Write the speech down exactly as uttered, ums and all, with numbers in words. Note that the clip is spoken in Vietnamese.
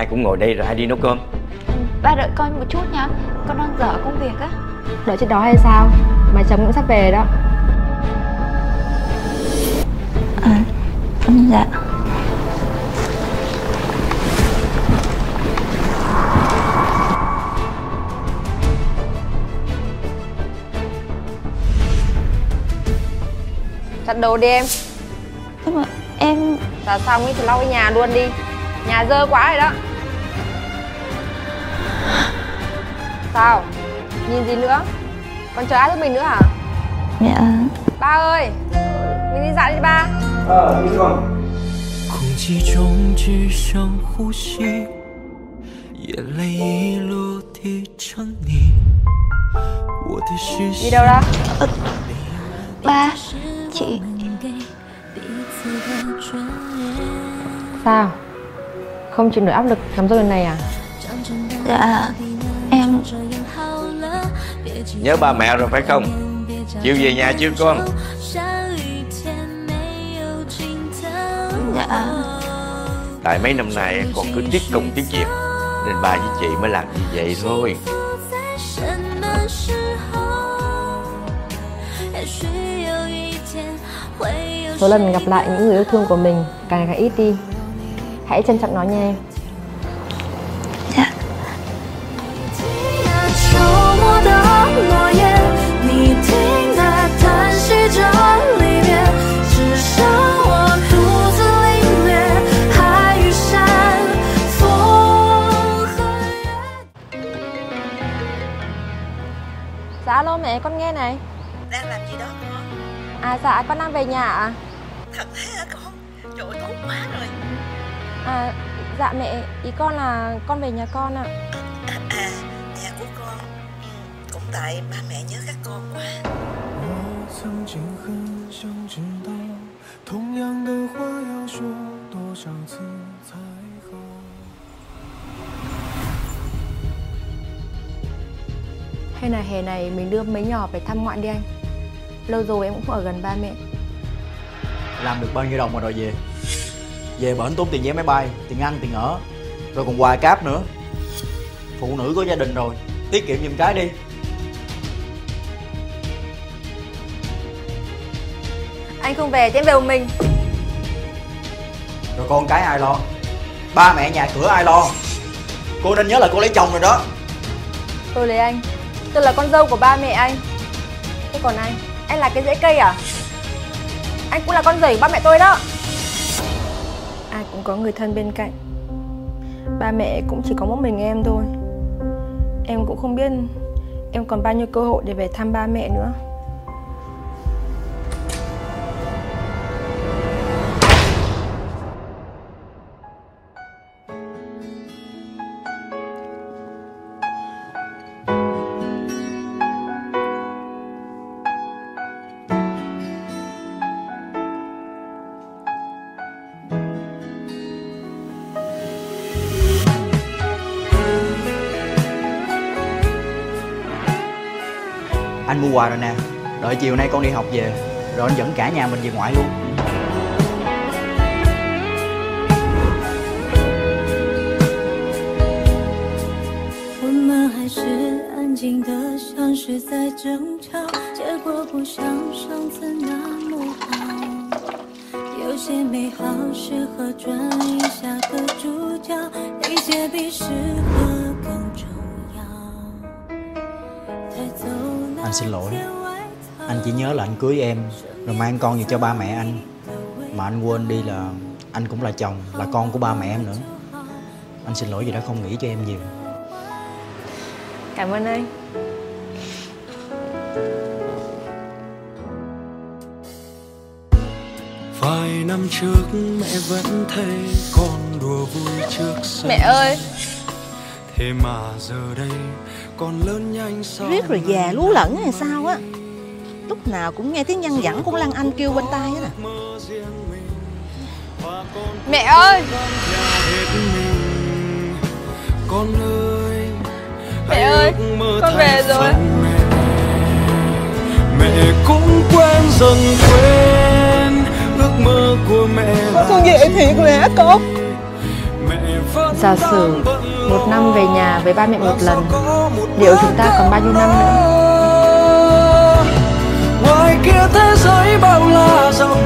ai cũng ngồi đây rồi ai đi nấu cơm. Ba đợi con một chút nha, con đang dở công việc á. Đợi chết đó hay sao? Mà chồng cũng sắp về đó. À, dạ. Giặt đồ đi em. Nhưng mà em... Giặt xong thì lau cái nhà luôn đi. Nhà dơ quá rồi đó. Sao? Nhìn gì nữa? Còn chờ ai giúp mình nữa hả? Dạ. Ba ơi, mình đi dạo đi ba. Ờ, đi con. 空气中只剩呼吸，眼泪已落地成泥。我的视线。 Đi đâu đó? Ờ, ba, chị... Sao? Không chịu nổi áp lực nắm dâu lần này à? Dạ, em... Nhớ ba mẹ rồi phải không? Chiều về nhà chưa con? Dạ. Tại mấy năm nay con cứ tiếc công tiếc việc nên ba với chị mới làm như vậy thôi. Số lần gặp lại những người yêu thương của mình càng ngày càng ít đi. Hãy trân trọng nó nha em. Dạ. Dạ alo mẹ, con nghe này. Đang làm gì đó con? À dạ con đang về nhà ạ. À? Thật thế hả con? Trời ơi, tốt quá rồi. À dạ mẹ, ý con là con về nhà con ạ. À, à nhà của con. Ừ, cũng tại ba mẹ nhớ các con quá. Hay là hè này mình đưa mấy nhỏ về thăm ngoại đi anh. Lâu rồi em cũng không ở gần ba mẹ. Làm được bao nhiêu đồng mà đòi về? Về bển tốn tiền vé máy bay, tiền ăn, tiền ở, rồi còn quà cáp nữa. Phụ nữ có gia đình rồi, tiết kiệm giùm cái đi. Anh không về thì em về một mình. Rồi con cái ai lo? Ba mẹ nhà cửa ai lo? Cô nên nhớ là cô lấy chồng rồi đó. Tôi lấy anh. Tôi là con dâu của ba mẹ anh. Thế còn anh, anh là cái rễ cây à? Anh cũng là con rể của ba mẹ tôi đó. Ai cũng có người thân bên cạnh. Ba mẹ cũng chỉ có một mình em thôi. Em cũng không biết em còn bao nhiêu cơ hội để về thăm ba mẹ nữa. Anh mua quà rồi nè. Đợi chiều nay con đi học về, rồi anh dẫn cả nhà mình về ngoại luôn. Anh xin lỗi. Anh chỉ nhớ là anh cưới em rồi mang con về cho ba mẹ anh, mà anh quên đi là anh cũng là chồng, là con của ba mẹ em nữa. Anh xin lỗi vì đã không nghĩ cho em nhiều. Cảm ơn anh. Vài năm trước mẹ vẫn thấy con đùa vui trước sân. Mẹ ơi. Thế mà giờ đây con lớn nhanh sao riết rồi già lú lẫn hay sao á. Lúc nào cũng nghe tiếng nhăn nhẵn của Lan Anh kêu bên tai á nè. Mẹ ơi. Con ơi, mẹ ơi, con về rồi. Mẹ, mẹ cũng quên dần quên ước mơ của mẹ. Con về thiệt rồi hả con? Mẹ Giả sử một năm về nhà với ba mẹ một lần, liệu chúng ta còn bao nhiêu năm nữa? Ngoài kia thế giới bao la rộng